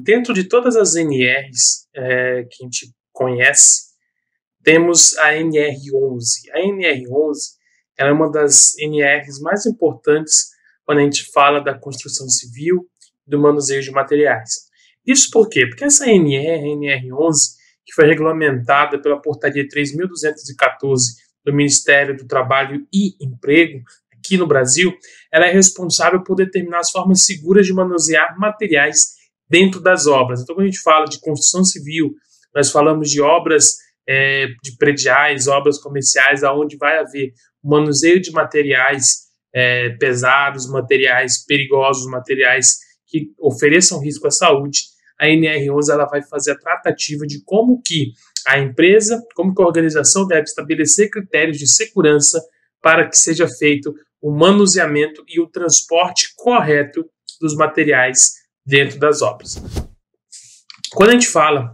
dentro de todas as NRs que a gente conhece, temos a NR11. A NR11 ela é uma das NRs mais importantes quando a gente fala da construção civil e do manuseio de materiais. Isso por quê? Porque essa NR, a NR11, que foi regulamentada pela Portaria 3.214 do Ministério do Trabalho e Emprego, aqui no Brasil, ela é responsável por determinar as formas seguras de manusear materiais dentro das obras. Então, quando a gente fala de construção civil, nós falamos de obras de prediais, obras comerciais, onde vai haver manuseio de materiais pesados, materiais perigosos, materiais que ofereçam risco à saúde. A NR11 ela vai fazer a tratativa de como que a empresa, como que a organização deve estabelecer critérios de segurança para que seja feito o manuseamento e o transporte correto dos materiais dentro das obras. Quando a gente fala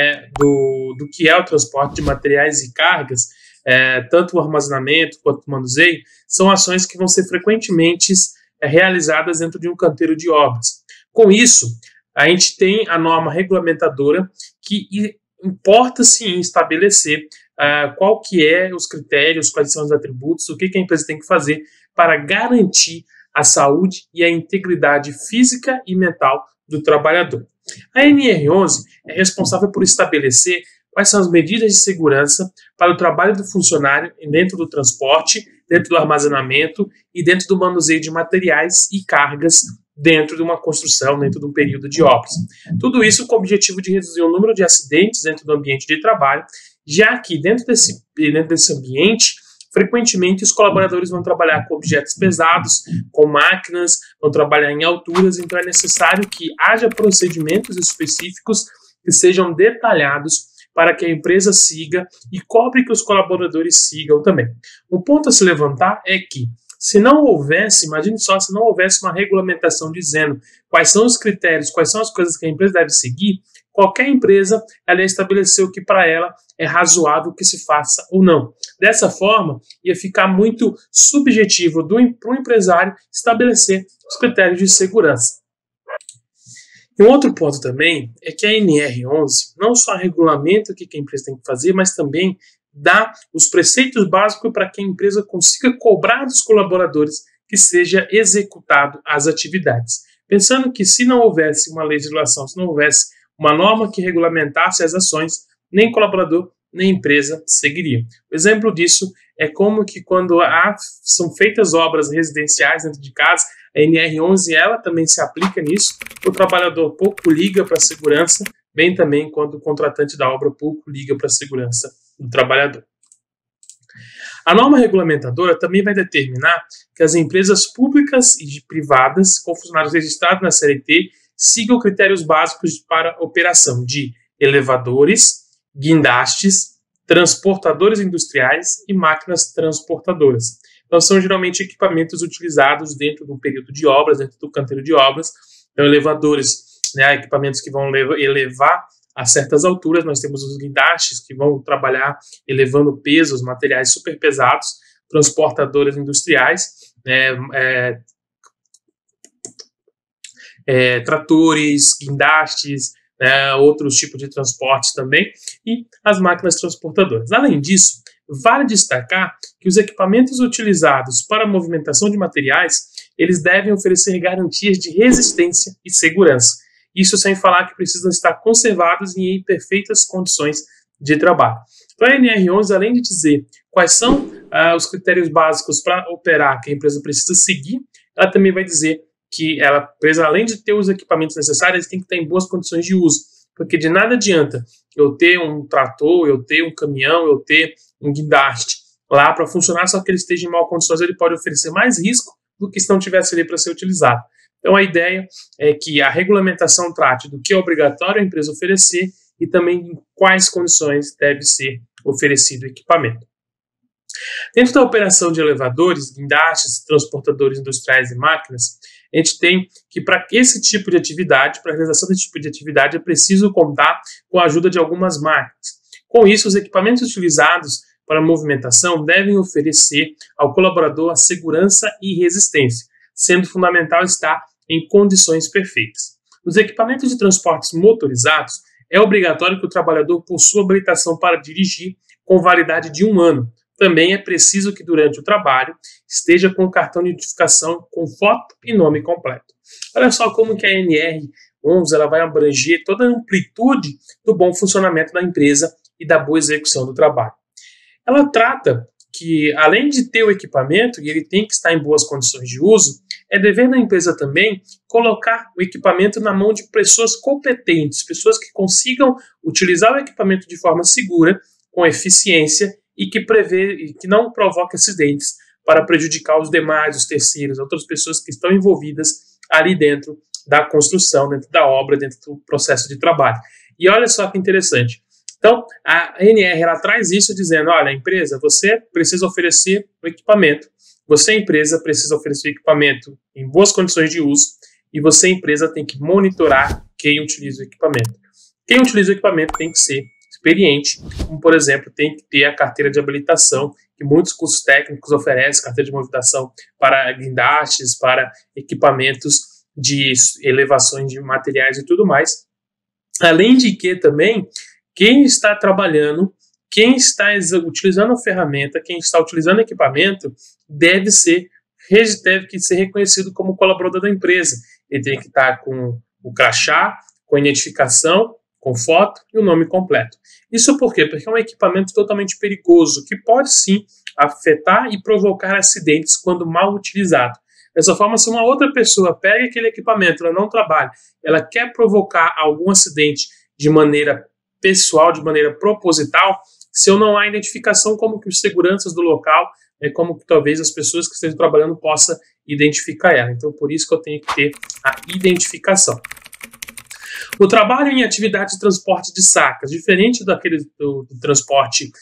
do que é o transporte de materiais e cargas, tanto o armazenamento quanto o manuseio, são ações que vão ser frequentemente realizadas dentro de um canteiro de obras. Com isso, a gente tem a norma regulamentadora que importa sim estabelecer qual que é os critérios, quais são os atributos, o que a empresa tem que fazer para garantir a saúde e a integridade física e mental do trabalhador. A NR11 é responsável por estabelecer quais são as medidas de segurança para o trabalho do funcionário dentro do transporte, dentro do armazenamento e dentro do manuseio de materiais e cargas dentro de uma construção, dentro de um período de obras. Tudo isso com o objetivo de reduzir o número de acidentes dentro do ambiente de trabalho, já que dentro desse ambiente, frequentemente os colaboradores vão trabalhar com objetos pesados, com máquinas, vão trabalhar em alturas, então é necessário que haja procedimentos específicos que sejam detalhados para que a empresa siga e cobre que os colaboradores sigam também. Um ponto a se levantar é que, se não houvesse, imagine só, se não houvesse uma regulamentação dizendo quais são os critérios, quais são as coisas que a empresa deve seguir, qualquer empresa ela ia estabelecer o que para ela é razoável que se faça ou não. Dessa forma, ia ficar muito subjetivo para o empresário estabelecer os critérios de segurança. E um outro ponto também é que a NR11 não só regulamenta o que a empresa tem que fazer, mas também dá os preceitos básicos para que a empresa consiga cobrar dos colaboradores que seja executado as atividades. Pensando que se não houvesse uma legislação, se não houvesse uma norma que regulamentasse as ações, nem colaborador, nem empresa seguiria. O exemplo disso é como que quando são feitas obras residenciais dentro de casa, a NR11 ela também se aplica nisso, o trabalhador pouco liga para a segurança, bem também quando o contratante da obra pouco liga para a segurança do trabalhador. A norma regulamentadora também vai determinar que as empresas públicas e privadas com funcionários registrados na CLT sigam critérios básicos para a operação de elevadores, guindastes, transportadores industriais e máquinas transportadoras. Então, são geralmente equipamentos utilizados dentro do período de obras, dentro do canteiro de obras. Então, elevadores, equipamentos que vão elevar a certas alturas. Nós temos os guindastes que vão trabalhar elevando pesos, materiais super pesados, transportadores industriais, tratores, guindastes, outros tipos de transportes também, e as máquinas transportadoras. Além disso, vale destacar que os equipamentos utilizados para a movimentação de materiais, eles devem oferecer garantias de resistência e segurança. Isso sem falar que precisam estar conservados e em perfeitas condições de trabalho. Então, a NR11, além de dizer quais são os critérios básicos para operar que a empresa precisa seguir, ela também vai dizer que a empresa, além de ter os equipamentos necessários, tem que estar em boas condições de uso, porque de nada adianta eu ter um trator, eu ter um caminhão, eu ter um guindaste lá para funcionar, só que ele esteja em mal condições, ele pode oferecer mais risco do que se não tivesse ali para ser utilizado. Então, a ideia é que a regulamentação trate do que é obrigatório a empresa oferecer e também em quais condições deve ser oferecido o equipamento. Dentro da operação de elevadores, guindastes, transportadores industriais e máquinas, a gente tem que para esse tipo de atividade, para a realização desse tipo de atividade, é preciso contar com a ajuda de algumas máquinas. Com isso, os equipamentos utilizados para a movimentação devem oferecer ao colaborador a segurança e resistência, sendo fundamental estar em condições perfeitas. Nos equipamentos de transportes motorizados, é obrigatório que o trabalhador possua habilitação para dirigir com validade de 1 ano. Também é preciso que, durante o trabalho, esteja com o cartão de identificação com foto e nome completo. Olha só como que a NR11 ela vai abranger toda a amplitude do bom funcionamento da empresa e da boa execução do trabalho. Ela trata que, além de ter o equipamento, e ele tem que estar em boas condições de uso, é dever da empresa também colocar o equipamento na mão de pessoas competentes, pessoas que consigam utilizar o equipamento de forma segura, com eficiência e que não provoque acidentes para prejudicar os demais, os terceiros, outras pessoas que estão envolvidas ali dentro da construção, dentro da obra, dentro do processo de trabalho. E olha só que interessante. Então, a ANR ela traz isso dizendo, olha, empresa, você precisa oferecer o equipamento, você, empresa, precisa oferecer o equipamento em boas condições de uso e você, empresa, tem que monitorar quem utiliza o equipamento. Quem utiliza o equipamento tem que ser experiente, como, por exemplo, tem que ter a carteira de habilitação, que muitos cursos técnicos oferecem, carteira de habilitação para guindastes, para equipamentos de elevações de materiais e tudo mais. Além de que também, quem está trabalhando, quem está utilizando a ferramenta, quem está utilizando o equipamento, deve que ser reconhecido como colaborador da empresa. Ele tem que estar com o crachá, com a identificação, com foto e o nome completo. Isso por quê? Porque é um equipamento totalmente perigoso, que pode sim afetar e provocar acidentes quando mal utilizado. Dessa forma, se uma outra pessoa pega aquele equipamento, ela não trabalha, ela quer provocar algum acidente de maneira pessoal, de maneira proposital, se eu não há identificação, como que os seguranças do local, como que talvez as pessoas que estejam trabalhando possam identificar ela. Então, por isso que eu tenho que ter a identificação. O trabalho em atividade de transporte de sacas, diferente do transporte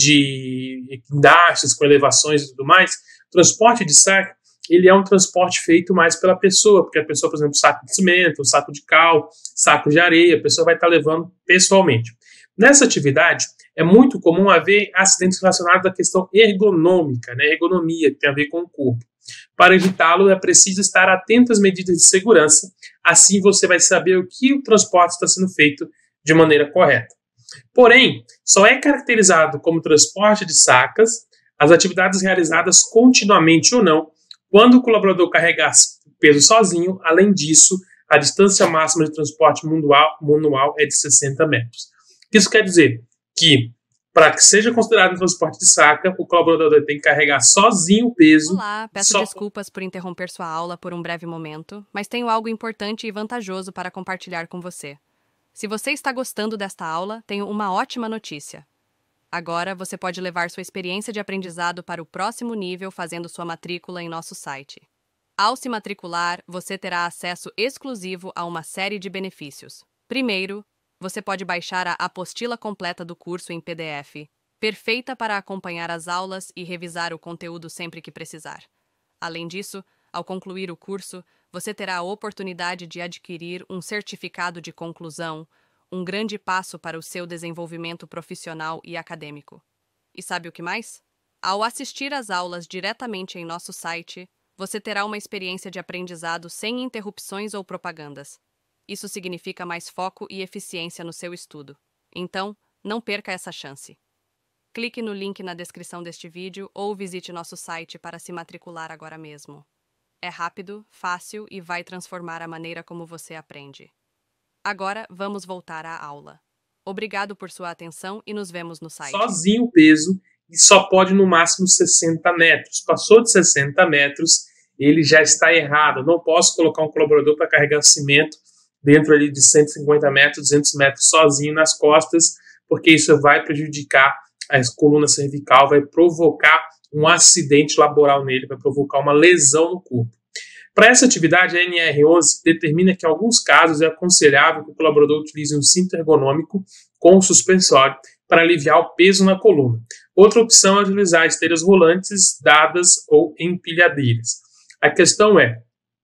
de guindastes com elevações e tudo mais, o transporte de saca, ele é um transporte feito mais pela pessoa, porque a pessoa, por exemplo, saco de cimento, saco de cal, saco de areia, a pessoa vai estar levando pessoalmente. Nessa atividade, é muito comum haver acidentes relacionados à questão ergonômica, ergonomia, que tem a ver com o corpo. Para evitá-lo, é preciso estar atento às medidas de segurança, assim você vai saber o que o transporte está sendo feito de maneira correta. Porém, só é caracterizado como transporte de sacas as atividades realizadas continuamente ou não, quando o colaborador carregar peso sozinho. Além disso, a distância máxima de transporte manual é de 60 metros. Isso quer dizer que, para que seja considerado um transporte de saca, o colaborador tem que carregar sozinho o peso. Olá, peço desculpas por interromper sua aula por um breve momento, mas tenho algo importante e vantajoso para compartilhar com você. Se você está gostando desta aula, tenho uma ótima notícia. Agora, você pode levar sua experiência de aprendizado para o próximo nível fazendo sua matrícula em nosso site. Ao se matricular, você terá acesso exclusivo a uma série de benefícios. Primeiro, você pode baixar a apostila completa do curso em PDF, perfeita para acompanhar as aulas e revisar o conteúdo sempre que precisar. Além disso, ao concluir o curso, você terá a oportunidade de adquirir um certificado de conclusão, um grande passo para o seu desenvolvimento profissional e acadêmico. E sabe o que mais? Ao assistir às aulas diretamente em nosso site, você terá uma experiência de aprendizado sem interrupções ou propagandas. Isso significa mais foco e eficiência no seu estudo. Então, não perca essa chance. Clique no link na descrição deste vídeo ou visite nosso site para se matricular agora mesmo. É rápido, fácil e vai transformar a maneira como você aprende. Agora, vamos voltar à aula. Obrigado por sua atenção e nos vemos no site. Sozinho o peso e só pode no máximo 60 metros. Passou de 60 metros, ele já está errado. Eu não posso colocar um colaborador para carregar cimento dentro ali de 150 metros, 200 metros sozinho nas costas, porque isso vai prejudicar a coluna cervical, vai provocar um acidente laboral nele, vai provocar uma lesão no corpo. Para essa atividade, a NR11 determina que, em alguns casos, é aconselhável que o colaborador utilize um cinto ergonômico com suspensório para aliviar o peso na coluna. Outra opção é utilizar esteiras rolantes, dadas ou empilhadeiras. A questão é,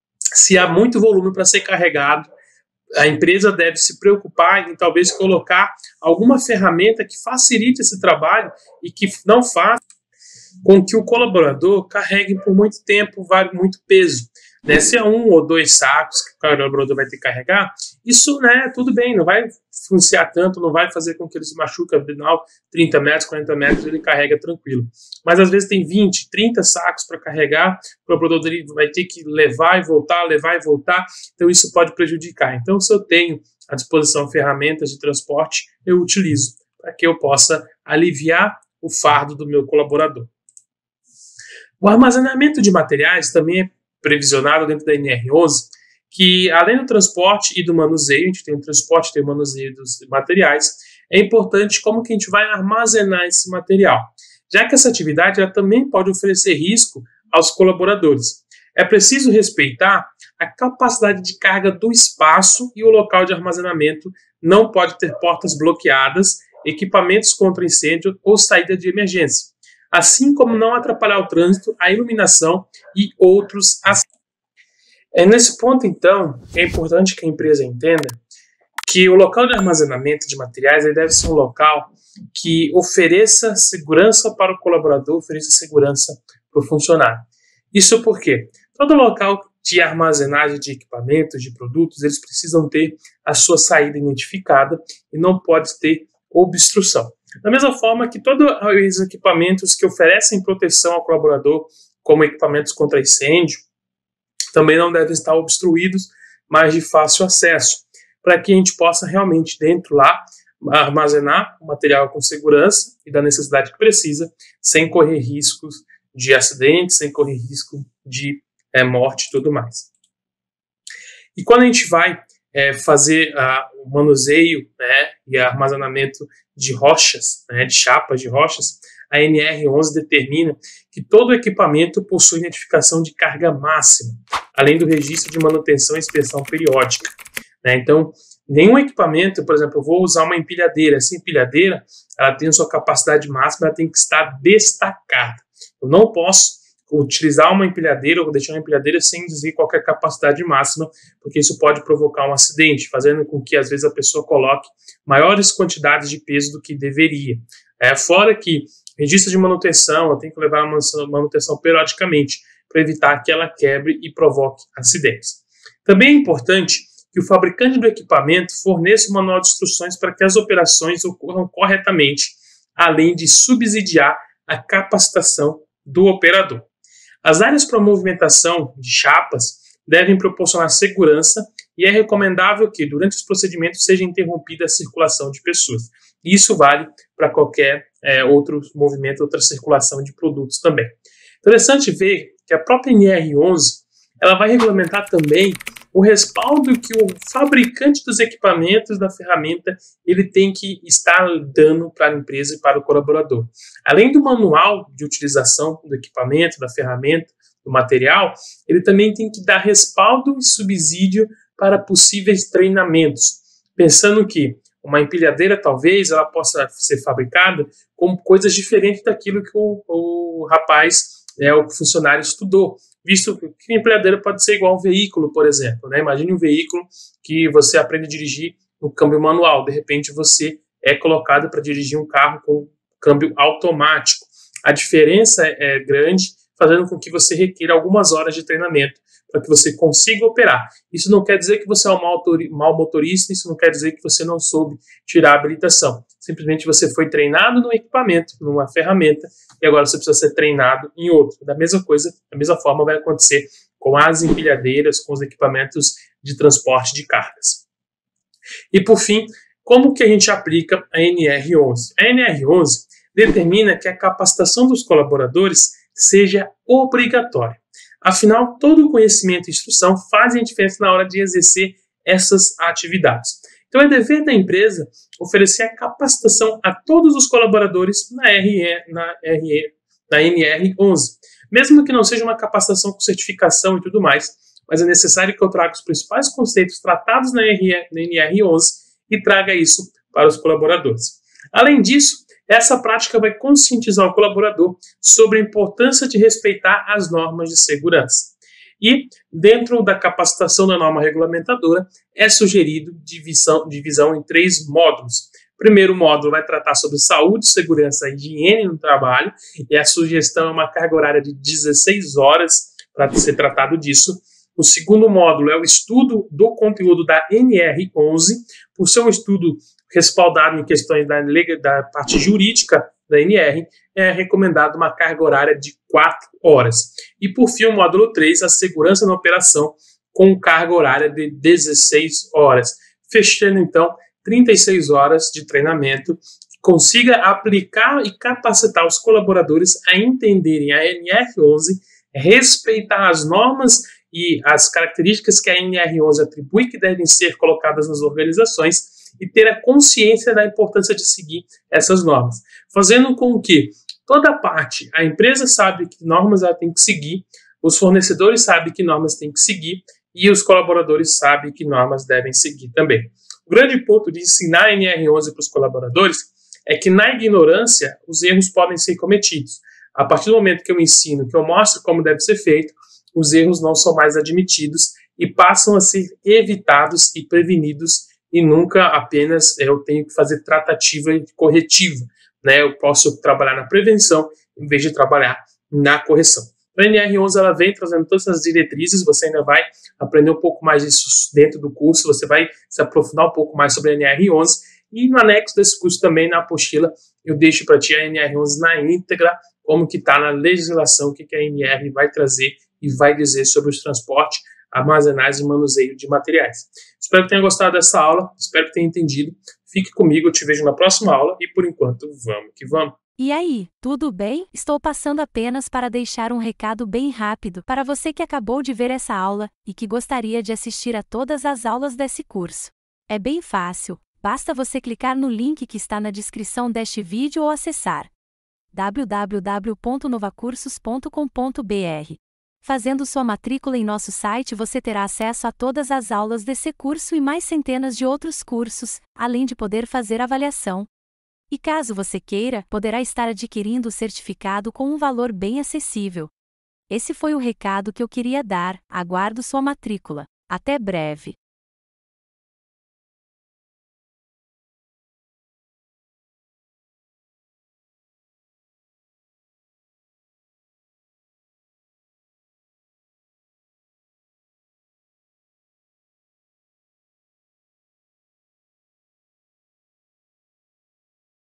se há muito volume para ser carregado, a empresa deve se preocupar em talvez colocar alguma ferramenta que facilite esse trabalho e que não faça com que o colaborador carregue por muito tempo muito peso. né, se é 1 ou 2 sacos que o colaborador vai ter que carregar, isso, né, tudo bem, não vai influenciar tanto, não vai fazer com que ele se machuque, afinal, 30 metros, 40 metros ele carrega tranquilo. Mas às vezes tem 20, 30 sacos para carregar, o colaborador dele vai ter que levar e voltar, então isso pode prejudicar. Então, se eu tenho à disposição ferramentas de transporte, eu utilizo para que eu possa aliviar o fardo do meu colaborador. O armazenamento de materiais também é previsionado dentro da NR11, que além do transporte e do manuseio, a gente tem o transporte e tem o manuseio dos materiais, é importante como que a gente vai armazenar esse material, já que essa atividade ela também pode oferecer risco aos colaboradores. É preciso respeitar a capacidade de carga do espaço e o local de armazenamento não pode ter portas bloqueadas, equipamentos contra incêndio ou saída de emergência, assim como não atrapalhar o trânsito, a iluminação e outros aspectos. Nesse ponto, então, é importante que a empresa entenda que o local de armazenamento de materiais ele deve ser um local que ofereça segurança para o colaborador, ofereça segurança para o funcionário. Isso porque todo local de armazenagem de equipamentos, de produtos, eles precisam ter a sua saída identificada e não pode ter obstrução. Da mesma forma que todos os equipamentos que oferecem proteção ao colaborador, como equipamentos contra incêndio, também não devem estar obstruídos, mas de fácil acesso, para que a gente possa realmente, dentro lá, armazenar o material com segurança e da necessidade que precisa, sem correr riscos de acidentes, sem correr risco de morte e tudo mais. E quando a gente vai fazer o manuseio, né, e armazenamento de rochas, né, de chapas de rochas, a NR11 determina que todo equipamento possui identificação de carga máxima, além do registro de manutenção e inspeção periódica, né? Então, nenhum equipamento, por exemplo, eu vou usar uma empilhadeira. Essa empilhadeira, ela tem a sua capacidade máxima, ela tem que estar destacada. Eu não posso utilizar uma empilhadeira ou deixar uma empilhadeira sem dizer qualquer capacidade máxima, porque isso pode provocar um acidente, fazendo com que, às vezes, a pessoa coloque maiores quantidades de peso do que deveria. Fora que registro de manutenção, eu tenho que levar a manutenção periodicamente, para evitar que ela quebre e provoque acidentes. Também é importante que o fabricante do equipamento forneça um manual de instruções para que as operações ocorram corretamente, além de subsidiar a capacitação do operador. As áreas para movimentação de chapas devem proporcionar segurança e é recomendável que, durante os procedimentos, seja interrompida a circulação de pessoas. Isso vale para qualquer outro movimento, outra circulação de produtos também. Interessante ver que a própria NR11 ela vai regulamentar também o respaldo que o fabricante dos equipamentos da ferramenta ele tem que estar dando para a empresa e para o colaborador. Além do manual de utilização do equipamento, da ferramenta, do material, ele também tem que dar respaldo e subsídio para possíveis treinamentos, pensando que uma empilhadeira talvez ela possa ser fabricada com coisas diferentes daquilo que o rapaz, o funcionário estudou. Visto que a empilhadeira pode ser igual a um veículo, por exemplo, né? Imagine um veículo que você aprende a dirigir no câmbio manual. De repente, você é colocado para dirigir um carro com câmbio automático. A diferença é grande, fazendo com que você requeira algumas horas de treinamento para que você consiga operar. Isso não quer dizer que você é um mau motorista, isso não quer dizer que você não soube tirar a habilitação. Simplesmente você foi treinado num equipamento, numa ferramenta, e agora você precisa ser treinado em outro. Da mesma forma vai acontecer com as empilhadeiras, com os equipamentos de transporte de cargas. E por fim, como que a gente aplica a NR11? A NR11 determina que a capacitação dos colaboradores seja obrigatória. Afinal, todo o conhecimento e instrução fazem diferença na hora de exercer essas atividades. Então, é dever da empresa oferecer a capacitação a todos os colaboradores na NR11. Mesmo que não seja uma capacitação com certificação e tudo mais, mas é necessário que eu traga os principais conceitos tratados na NR11 e traga isso para os colaboradores. Além disso, essa prática vai conscientizar o colaborador sobre a importância de respeitar as normas de segurança. E, dentro da capacitação da norma regulamentadora, é sugerido divisão em 3 módulos. O primeiro módulo vai tratar sobre saúde, segurança e higiene no trabalho, e a sugestão é uma carga horária de 16 horas para ser tratado disso. O segundo módulo é o estudo do conteúdo da NR11, por ser um estudo respaldado em questões da parte jurídica da NR, é recomendado uma carga horária de 4 horas. E por fim, o módulo 3, a segurança na operação, com carga horária de 16 horas, fechando então 36 horas de treinamento, que consiga aplicar e capacitar os colaboradores a entenderem a NR11, respeitar as normas e as características que a NR11 atribui que devem ser colocadas nas organizações e ter a consciência da importância de seguir essas normas, fazendo com que toda parte, a empresa sabe que normas ela tem que seguir, os fornecedores sabem que normas tem que seguir e os colaboradores sabem que normas devem seguir também. O grande ponto de ensinar a NR11 para os colaboradores é que na ignorância os erros podem ser cometidos. A partir do momento que eu ensino, que eu mostro como deve ser feito, os erros não são mais admitidos e passam a ser evitados e prevenidos e nunca apenas eu tenho que fazer tratativa e corretiva, né? Eu posso trabalhar na prevenção em vez de trabalhar na correção. A NR11 ela vem trazendo todas essas diretrizes, você ainda vai aprender um pouco mais disso dentro do curso, você vai se aprofundar um pouco mais sobre a NR11 e no anexo desse curso também, na apostila, eu deixo para ti a NR11 na íntegra, como que está na legislação, o que a NR vai trazer e vai dizer sobre os transportes, armazenagem e manuseio de materiais. Espero que tenha gostado dessa aula, espero que tenha entendido. Fique comigo, eu te vejo na próxima aula e por enquanto, vamos que vamos. E aí, tudo bem? Estou passando apenas para deixar um recado bem rápido para você que acabou de ver essa aula e que gostaria de assistir a todas as aulas desse curso. É bem fácil, basta você clicar no link que está na descrição deste vídeo ou acessar www.novacursos.com.br. Fazendo sua matrícula em nosso site você terá acesso a todas as aulas desse curso e mais centenas de outros cursos, além de poder fazer avaliação. E caso você queira, poderá estar adquirindo o certificado com um valor bem acessível. Esse foi o recado que eu queria dar, aguardo sua matrícula. Até breve!